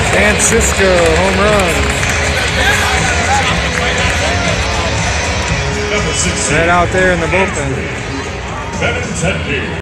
And SISCO, home run. Right out there in the bullpen.